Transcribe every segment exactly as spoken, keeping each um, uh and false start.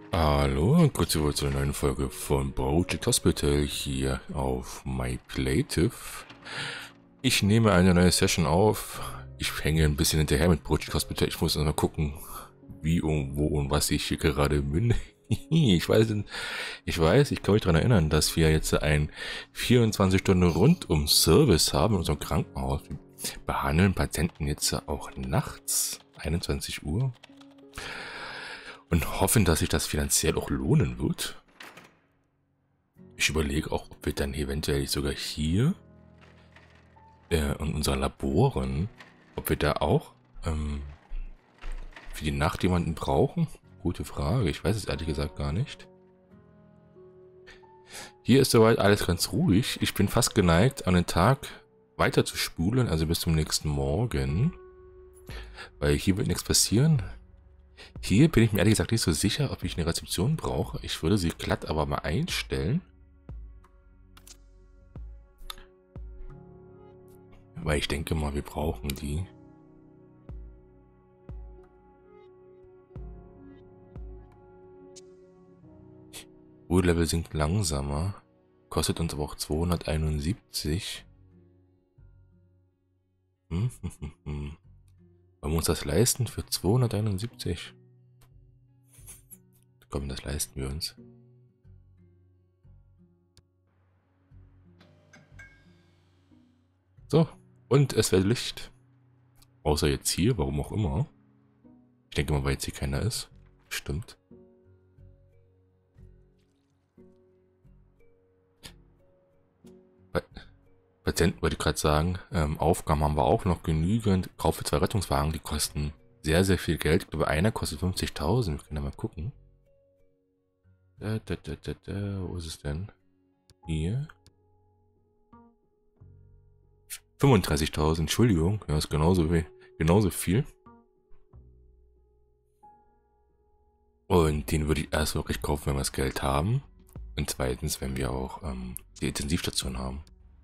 Hallo und kurz über zu einer neuen Folge von Project Hospital hier auf MyPlative. Ich nehme eine neue Session auf. Ich hänge ein bisschen hinterher mit Project Hospital. Ich muss mal gucken, wie und wo und was ich hier gerade bin. Ich weiß, ich weiß, ich kann mich daran erinnern, dass wir jetzt ein vierundzwanzig Stunden Rundum-Service haben in unserem Krankenhaus. Wir behandeln Patienten jetzt auch nachts, einundzwanzig Uhr. Und hoffen, dass sich das finanziell auch lohnen wird. Ich überlege auch, ob wir dann eventuell sogar hier äh, in unseren Laboren, ob wir da auch ähm, für die Nacht jemanden brauchen. Gute Frage, ich weiß es ehrlich gesagt gar nicht. Hier ist soweit alles ganz ruhig. Ich bin fast geneigt, an den Tag weiter zu spulen, also bis zum nächsten Morgen. Weil hier wird nichts passieren. Hier bin ich mir ehrlich gesagt nicht so sicher, ob ich eine Rezeption brauche. Ich würde sie glatt aber mal einstellen. Weil ich denke mal, wir brauchen die. Ruhelevel sinkt langsamer. Kostet uns aber auch zweihunderteinundsiebzig. Hm, hm, hm, hm. Wollen wir uns das leisten für zweihunderteinundsiebzig? Komm, das leisten wir uns. So, und es wird Licht. Außer jetzt hier, warum auch immer. Ich denke mal, weil jetzt hier keiner ist. Stimmt. Patienten wollte ich gerade sagen, ähm, Aufgaben haben wir auch noch genügend. Kaufe zwei Rettungswagen, die kosten sehr, sehr viel Geld. Ich glaube, einer kostet fünfzigtausend. Wir können ja mal gucken. Da, da, da, da, da. Wo ist es denn? Hier. fünfunddreißigtausend, Entschuldigung. Ja, ist genauso, wie, genauso viel. Und den würde ich erst wirklich kaufen, wenn wir das Geld haben. Und zweitens, wenn wir auch ähm, die Intensivstation haben.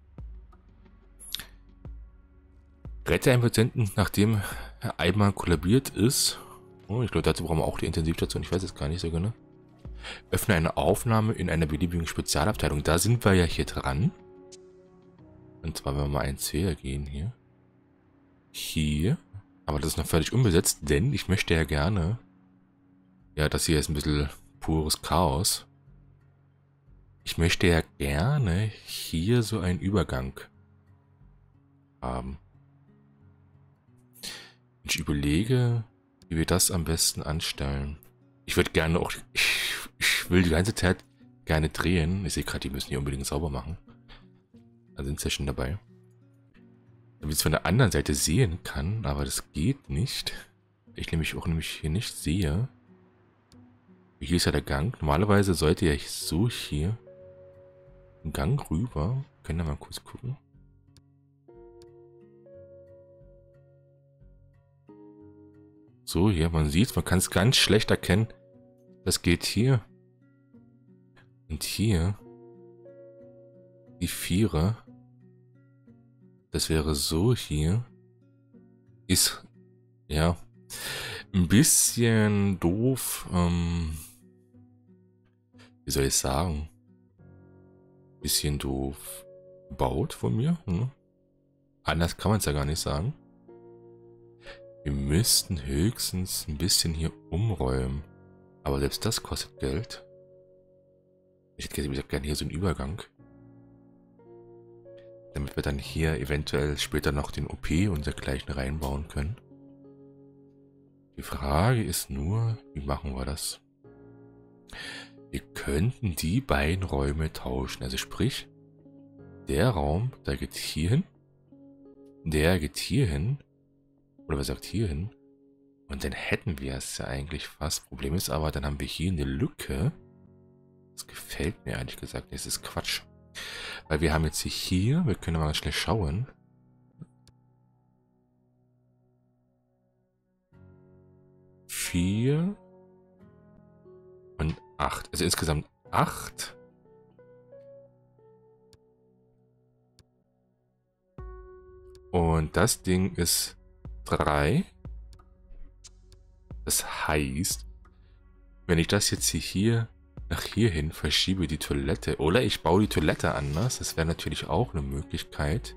Rette einen Patienten, nachdem er einmal kollabiert ist. Oh, ich glaube, dazu brauchen wir auch die Intensivstation. Ich weiß es gar nicht so genau. Öffne eine Aufnahme in einer beliebigen Spezialabteilung. Da sind wir ja hier dran. Und zwar, wenn wir mal eins höher gehen hier. Hier. Aber das ist noch völlig unbesetzt, denn ich möchte ja gerne... Ja, das hier ist ein bisschen pures Chaos. Ich möchte ja gerne hier so einen Übergang haben. Ich überlege, wie wir das am besten anstellen. Ich würde gerne auch... Ich, ich will die ganze Zeit gerne drehen. Ich sehe gerade, die müssen hier unbedingt sauber machen. Da sind sie ja schon dabei. Damit ich es von der anderen Seite sehen kann, aber das geht nicht. Ich nämlich auch nämlich hier nicht sehe. Hier ist ja der Gang. Normalerweise sollte ja so hier einen Gang rüber. Können wir mal kurz gucken. So, hier, man sieht, man kann es ganz schlecht erkennen. Das geht hier. Und hier. Die Vierer. Das wäre so hier. Ist, ja, ein bisschen doof. Ähm, wie soll ich sagen? Bisschen doof gebaut von mir. Hm? Anders kann man es ja gar nicht sagen. Wir müssten höchstens ein bisschen hier umräumen. Aber selbst das kostet Geld. Ich hätte gesagt, gerne hier so einen Übergang. Damit wir dann hier eventuell später noch den O P und dergleichen reinbauen können. Die Frage ist nur, wie machen wir das? Wir könnten die beiden Räume tauschen. Also sprich, der Raum, der geht hier hin. Der geht hier hin. Oder wer sagt hier hin? Und dann hätten wir es ja eigentlich fast. Problem ist aber, dann haben wir hier eine Lücke. Das gefällt mir ehrlich gesagt nicht. Das ist Quatsch. Weil wir haben jetzt hier, wir können mal schnell schauen. Vier und acht. Also insgesamt acht. Und das Ding ist drei. Das heißt, Wenn ich das jetzt hier nach hier hin verschiebe, die Toilette, oder ich baue die Toilette anders, das wäre natürlich auch eine Möglichkeit.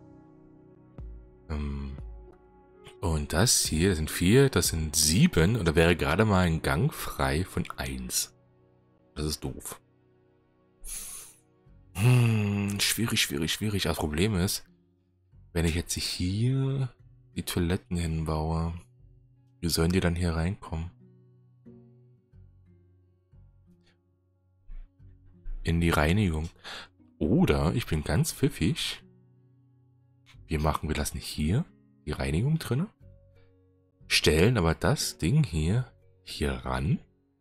Ähm, und das hier, das sind vier, das sind sieben, und da wäre gerade mal ein Gang frei von eins. Das ist doof. Hm, schwierig, schwierig, schwierig. Das Problem ist, wenn ich jetzt hier die Toiletten hinbaue, wie sollen die dann hier reinkommen? In die Reinigung. Oder ich bin ganz pfiffig. Wir machen, wir lassen hier die Reinigung drin. Stellen aber das Ding hier hier ran.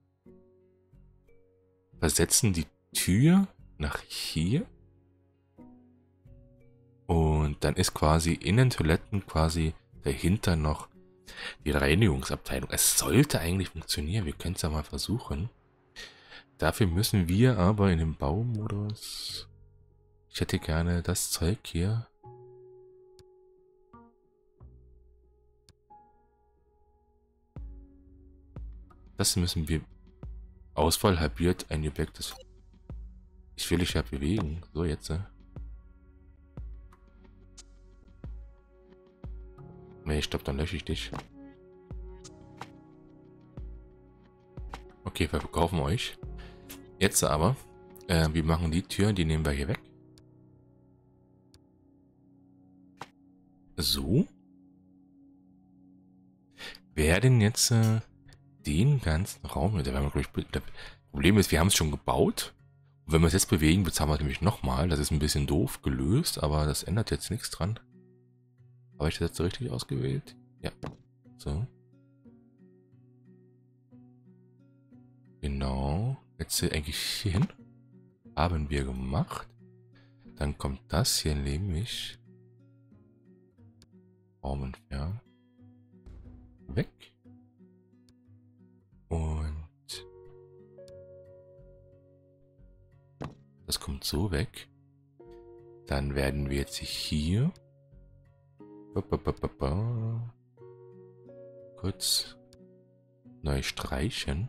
Versetzen die Tür nach hier. Und dann ist quasi in den Toiletten quasi dahinter noch die Reinigungsabteilung. Es sollte eigentlich funktionieren. Wir können es ja mal versuchen. Dafür müssen wir aber in den Baumodus... Ich hätte gerne das Zeug hier. Das müssen wir... Auswahl halbiert ein Objekt. Das ich will dich ja bewegen. So, jetzt. Nee, stopp, dann lösche ich dich. Okay, wir verkaufen euch. Jetzt aber, äh, wir machen die Tür, die nehmen wir hier weg. So. Werden jetzt äh, den ganzen Raum... Da werden wir, glaub ich, das Problem ist, wir haben es schon gebaut. Und wenn wir es jetzt bewegen, bezahlen wir es nämlich nochmal. Das ist ein bisschen doof gelöst, aber das ändert jetzt nichts dran. Habe ich das jetzt richtig ausgewählt? Ja. So. Genau. Jetzt eigentlich hier hin. Haben wir gemacht. Dann kommt das hier nämlich. Raum entfernen. Weg. Und das kommt so weg. Dann werden wir jetzt hier kurz neu streichen.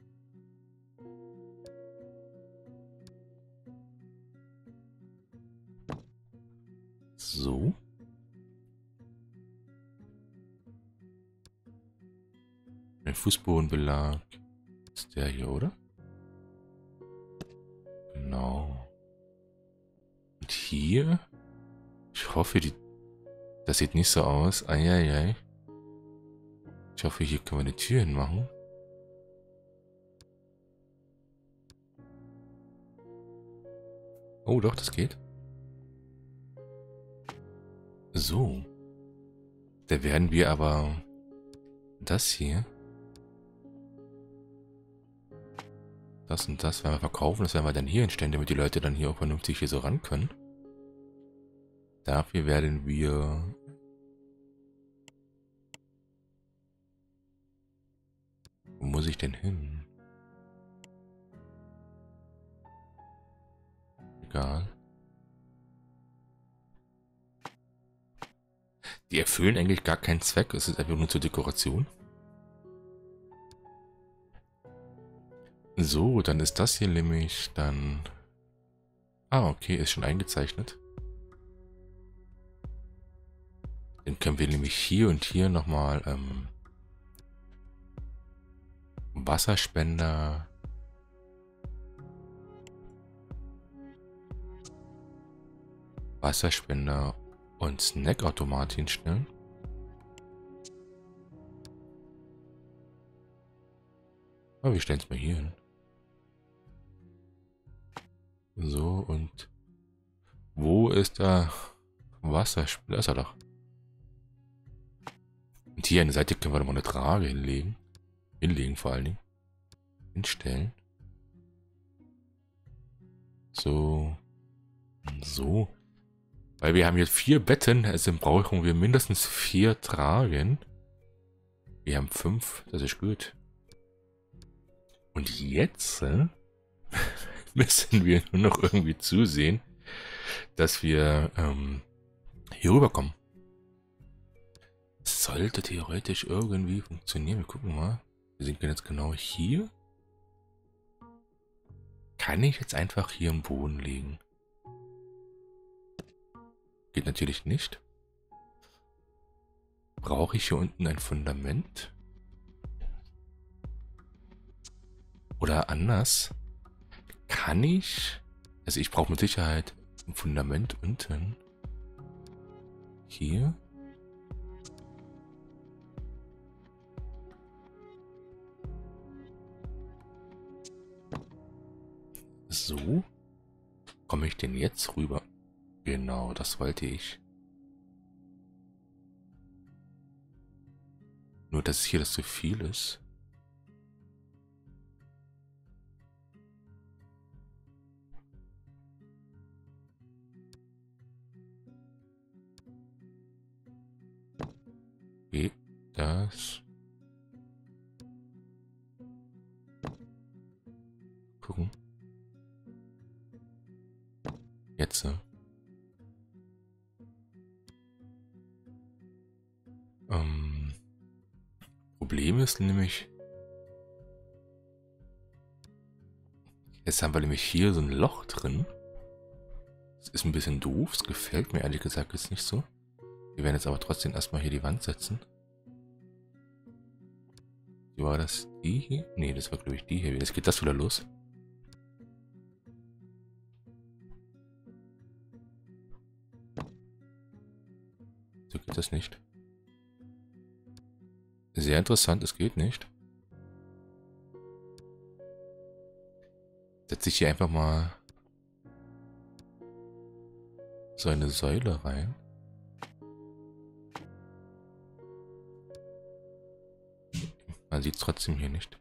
So. Ein Fußbodenbelag ist der hier, oder? Genau. Und hier, ich hoffe, die, das sieht nicht so aus. Eieiei. Ich hoffe, hier können wir die Tür hinmachen. Oh, doch, das geht. So. Da werden wir aber das hier, das und das werden wir verkaufen. Das werden wir dann hier hinstellen, damit die Leute dann hier auch vernünftig hier so ran können. Dafür werden wir wo muss ich denn hin? Egal. Die erfüllen eigentlich gar keinen Zweck. Es ist einfach nur zur Dekoration. So, dann ist das hier nämlich dann... Ah, okay, ist schon eingezeichnet. Dann können wir nämlich hier und hier nochmal ähm, Wasserspender... Wasserspender und Snackautomat hinstellen. Aber wir stellen es mal hier hin. So, und wo ist da Wasserspender? Da ist er doch. Und hier an der Seite können wir nochmal eine Trage hinlegen. Hinlegen vor allen Dingen. Hinstellen. So. So. Weil wir haben jetzt vier Betten, also brauchen wir mindestens vier Tragen. Wir haben fünf, das ist gut. Und jetzt äh, müssen wir nur noch irgendwie zusehen, dass wir ähm, hier rüberkommen. Das sollte theoretisch irgendwie funktionieren. Wir gucken mal. Wir sind jetzt genau hier. Kann ich jetzt einfach hier im Boden legen? Geht natürlich nicht. Brauche ich hier unten ein Fundament? Oder anders? Kann ich? Also ich brauche mit Sicherheit ein Fundament unten. Hier. So. Komme ich denn jetzt rüber? Genau, das wollte ich. Nur, dass hier das zu viel ist. Geht das? Gucken. Jetzt. Ähm, Problem ist nämlich, jetzt haben wir nämlich hier so ein Loch drin. Das ist ein bisschen doof, es gefällt mir ehrlich gesagt jetzt nicht so. Wir werden jetzt aber trotzdem erstmal hier die Wand setzen. Wie war das? Die hier? Ne, das war glaube ich die hier. Jetzt geht das wieder los. So geht das nicht. Sehr interessant, es geht nicht. Setze ich hier einfach mal so eine Säule rein. Man sieht es trotzdem hier nicht.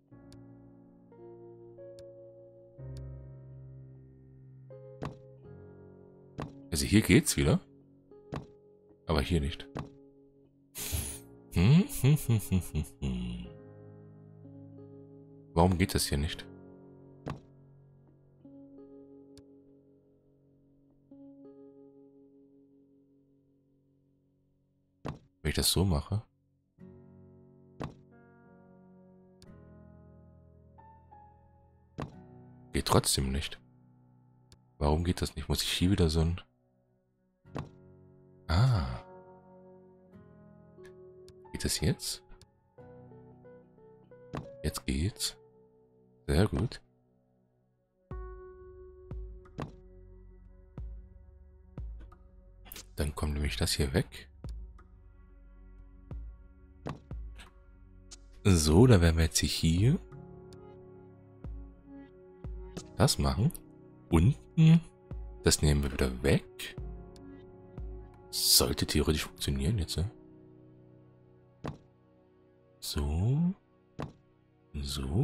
Also hier geht's wieder. Aber hier nicht. Hm, hm, hm, hm, hm, hm. Warum geht das hier nicht? Wenn ich das so mache. Geht trotzdem nicht. Warum geht das nicht? Muss ich hier wieder so ein... Ah. Geht das jetzt? Jetzt geht's. Sehr gut. Dann kommt nämlich das hier weg. So, da werden wir jetzt hier das machen. Unten, das nehmen wir wieder weg. Sollte theoretisch funktionieren jetzt. Ne? So. So.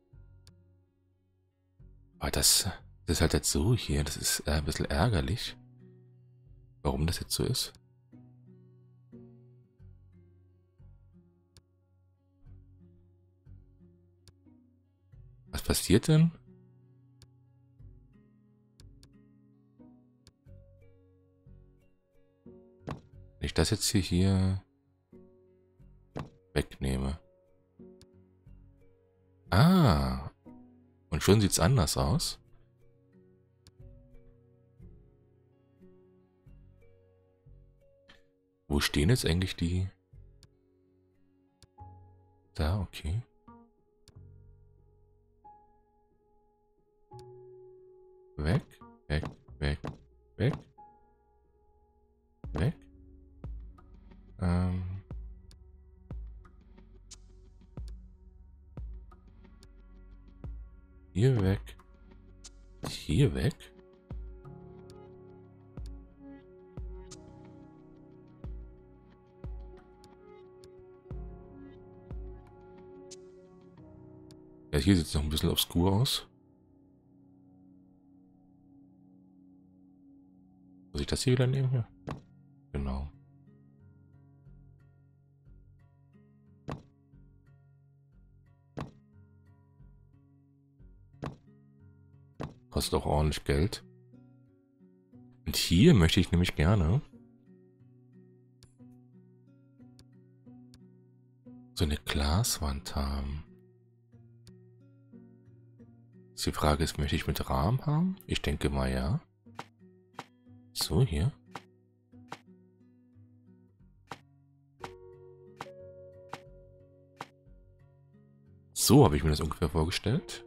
Aber das, das ist halt jetzt so hier. Das ist äh, ein bisschen ärgerlich. Warum das jetzt so ist. Was passiert denn? Wenn ich das jetzt hier, hier wegnehme. Ah. Und schon sieht es anders aus. Wo stehen jetzt eigentlich die? Da, okay. Weg, weg, weg, weg. Weg. Ähm. Hier weg. Hier weg. Ja, hier sieht es noch ein bisschen obskur aus. Muss ich das hier wieder nehmen? Ja. Genau. Kostet auch ordentlich Geld. Und hier möchte ich nämlich gerne so eine Glaswand haben. Die Frage ist, möchte ich mit Rahmen haben? Ich denke mal ja. So, hier. So habe ich mir das ungefähr vorgestellt.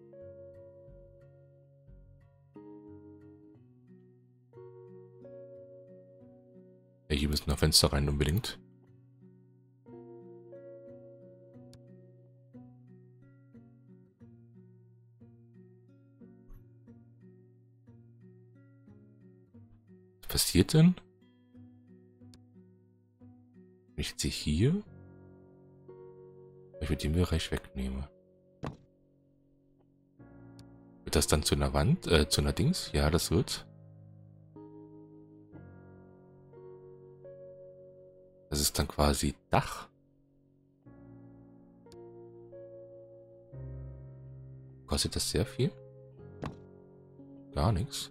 Ja, hier müssen noch Fenster rein unbedingt. Was passiert denn? Wenn ich jetzt hier, wenn ich mit dem Bereich wegnehme. Wird das dann zu einer Wand, äh, zu einer Dings? Ja, das wird. Das ist dann quasi Dach. Kostet das sehr viel? Gar nichts.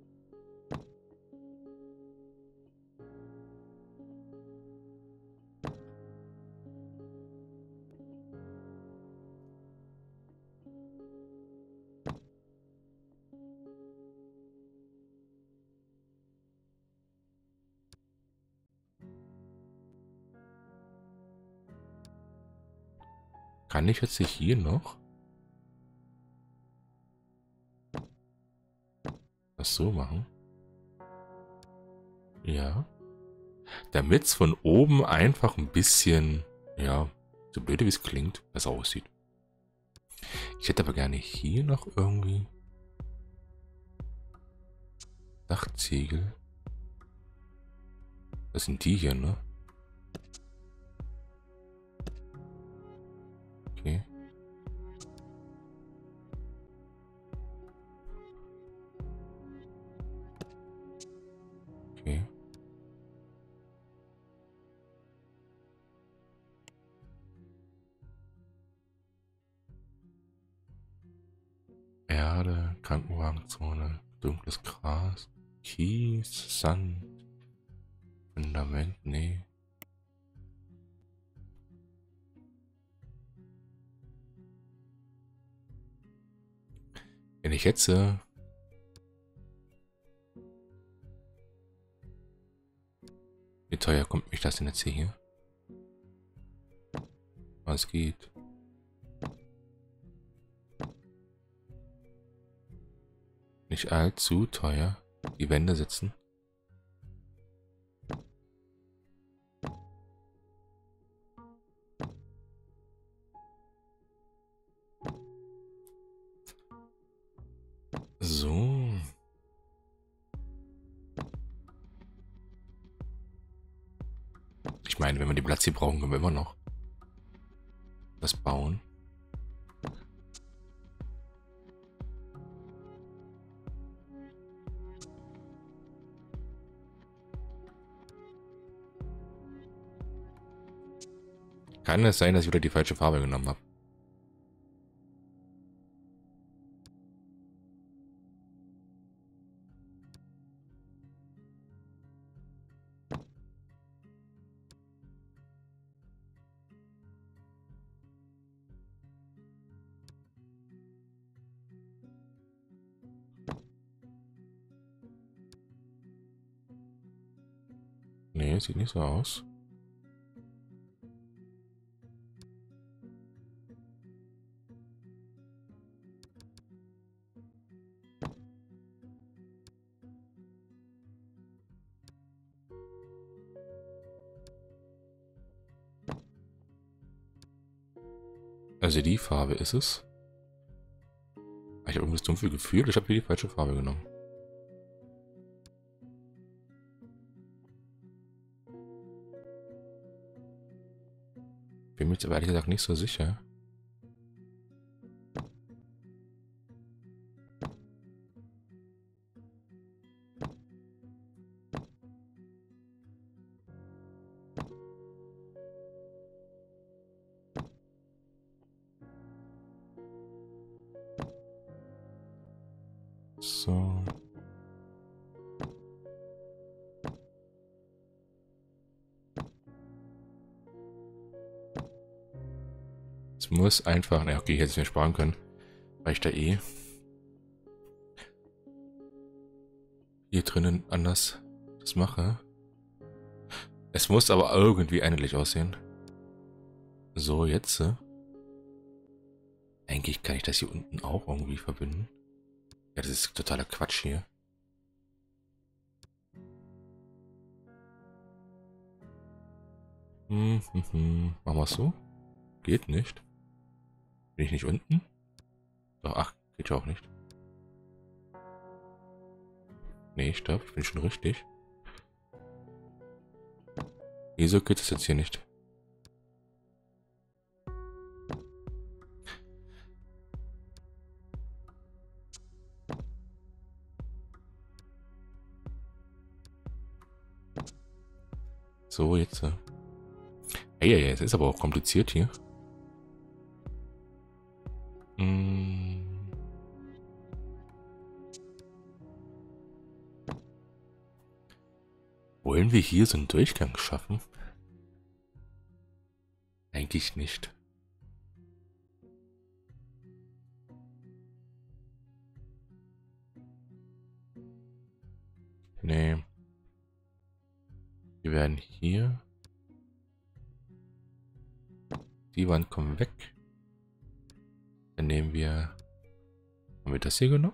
Kann ich jetzt hier noch das so machen? Ja. Damit es von oben einfach ein bisschen, ja, so blöd wie es klingt, besser aussieht. Ich hätte aber gerne hier noch irgendwie Dachziegel. Das sind die hier, ne? Okay. Okay. Erde, Krankenwagenzone, dunkles Gras, Kies, Sand, Fundament, nee. Wenn ich jetzt äh, wie teuer kommt mich das denn jetzt hier? Was geht? Nicht allzu teuer. Die Wände sitzen. So. Ich meine, wenn wir den Platz hier brauchen, können wir immer noch was bauen. Kann es sein, dass ich wieder die falsche Farbe genommen habe? Nee, sieht nicht so aus. Also die Farbe ist es. Ich habe irgendwie das dumpfe Gefühl, ich habe hier die falsche Farbe genommen. Bin mir jetzt aber ehrlich gesagt nicht so sicher. So. Es muss einfach... Na, okay, ich hätte es mir sparen können. weil ich da eh hier drinnen anders das mache. Es muss aber irgendwie ähnlich aussehen. So, jetzt. Eigentlich kann ich das hier unten auch irgendwie verbinden. Ja, das ist totaler Quatsch hier. Hm, hm, hm. Machen wir es so? Geht nicht. Bin ich nicht unten? Doch, ach, geht ja auch nicht. Nee, stopp, ich bin schon richtig. Wieso geht es jetzt hier nicht? So, jetzt. Ey, ey, es ist aber auch kompliziert hier. Hm. Wollen wir hier so einen Durchgang schaffen? Eigentlich nicht. Nee. Wir werden hier. Die Wand kommen weg. Dann nehmen wir. Haben wir das hier genommen?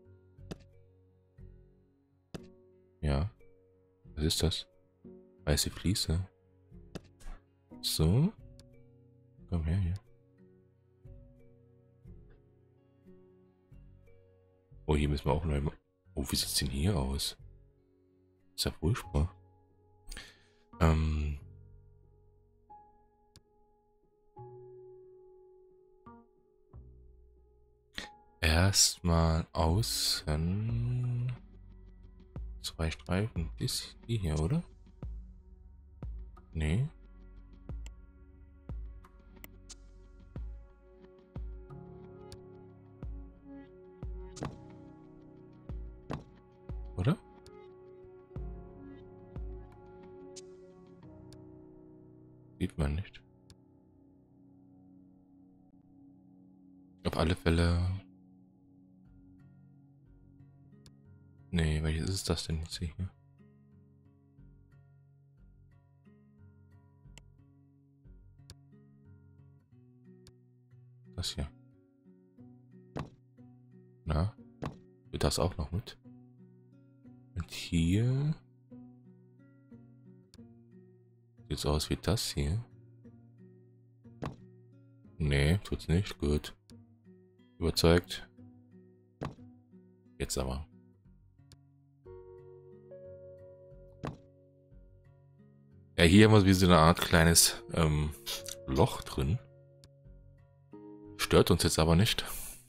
Ja. Was ist das? Weiße Fliese. So. Komm her hier. Oh, hier müssen wir auch neu machen. Oh, wie sieht es denn hier aus? Ist ja furchtbar. Ähm. Erstmal außen. Zwei Streifen. Ist die hier, oder? Nee. Oder? Sieht man nicht. Auf alle Fälle. Nee, welches ist das denn jetzt hier? Das hier. Na? Wird das auch noch mit? Und hier. Sieht's aus wie das hier. Nee, tut's nicht. Gut. Überzeugt. Jetzt aber. Ja, hier haben wir wie so eine Art kleines ähm, Loch drin. Stört uns jetzt aber nicht.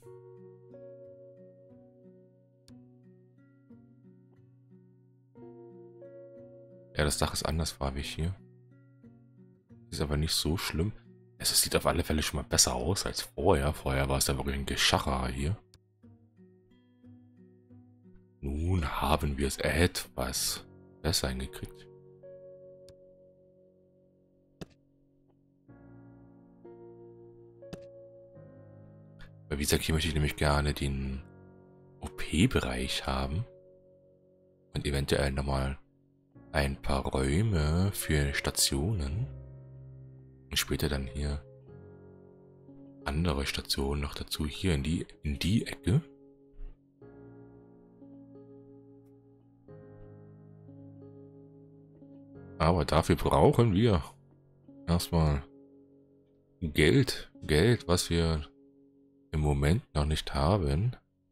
Ja, das Dach ist andersfarbig hier. Ist aber nicht so schlimm. Es sieht auf alle Fälle schon mal besser aus als vorher. Vorher war es da wirklich ein Geschacher hier. Nun haben wir es etwas besser hingekriegt. Weil wie gesagt, hier möchte ich nämlich gerne den O P-Bereich haben. Und eventuell nochmal ein paar Räume für Stationen. Und später dann hier andere Stationen noch dazu. Hier in die, in die Ecke. Aber dafür brauchen wir erstmal Geld. Geld, was wir im Moment noch nicht haben.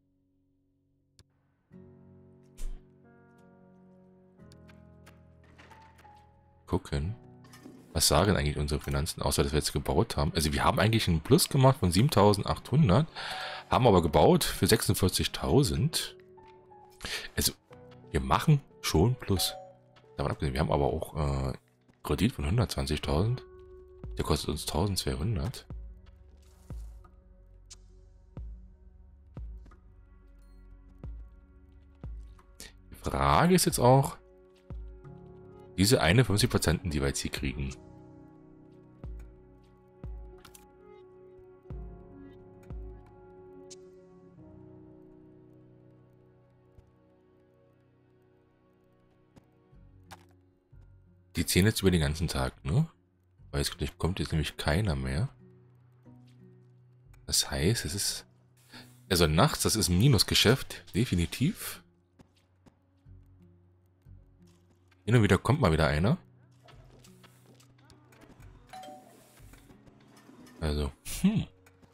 Gucken. Was sagen eigentlich unsere Finanzen, außer dass wir jetzt gebaut haben? Also wir haben eigentlich einen Plus gemacht von siebentausendachthundert, haben aber gebaut für sechsundvierzigtausend. Also wir machen schon Plus. Wir haben aber auch äh, Kredit von hundertzwanzigtausend. Der kostet uns eintausendzweihundert. Die Frage ist jetzt auch, diese einundfünfzig Prozent, die wir jetzt hier kriegen. die zählen jetzt über den ganzen Tag, ne? Weil es kommt jetzt nämlich keiner mehr. Das heißt, es ist... Also nachts, das ist ein Minusgeschäft, definitiv. Hin und wieder kommt mal wieder einer. Also, hm.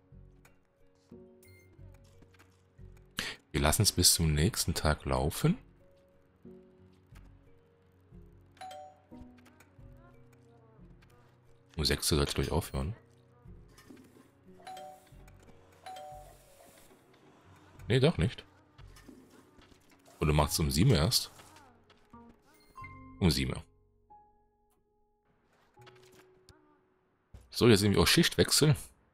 Wir lassen es bis zum nächsten Tag laufen. Um sechs Uhr sollte es gleich aufhören. Nee, doch nicht. Und du machst es um sieben erst. Um sieben. So, jetzt irgendwie auch Schichtwechsel.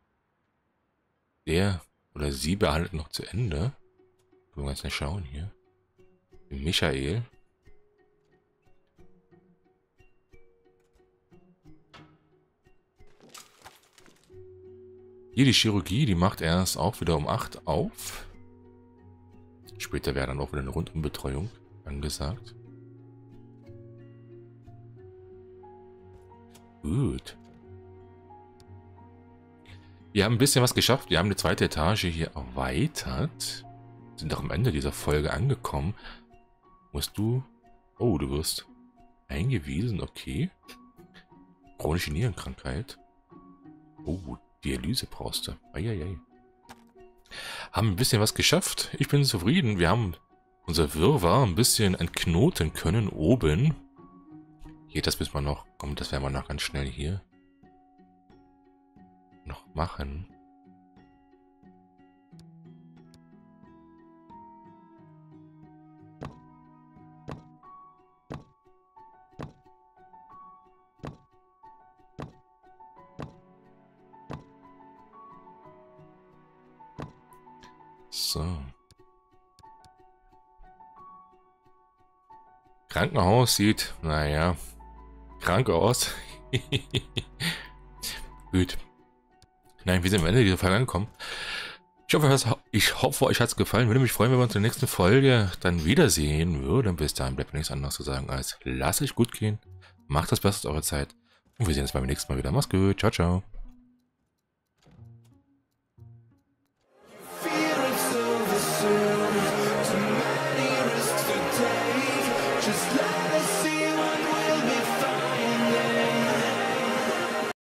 Der oder sie behandelt noch zu Ende. Können wir jetzt nicht schauen hier. Michael. Hier die Chirurgie, die macht erst auch wieder um acht auf. Später wäre dann auch wieder eine Rundumbetreuung angesagt. Gut. Wir haben ein bisschen was geschafft. Wir haben eine zweite Etage hier erweitert. Sind auch am Ende dieser Folge angekommen. Musst du... Oh, du wirst eingewiesen, okay. Chronische Nierenkrankheit. Oh, Dialyse brauchst du. Eieiei. Haben ein bisschen was geschafft. Ich bin zufrieden. Wir haben unser Wirrwarr ein bisschen entknoten können oben. Hier, das müssen wir noch... Komm, das werden wir noch ganz schnell hier noch machen. So. Krankenhaus sieht, naja, krank aus. Gut. Nein, wir sind am Ende dieser Folge angekommen. Ich hoffe, ich hoffe euch hat es gefallen. Würde mich freuen, wenn wir uns in der nächsten Folge dann wiedersehen würden. Bis dahin bleibt mir nichts anderes zu sagen als lasst euch gut gehen. Macht das Beste aus eurer Zeit. Und wir sehen uns beim nächsten Mal wieder. Macht's gut. Ciao, ciao.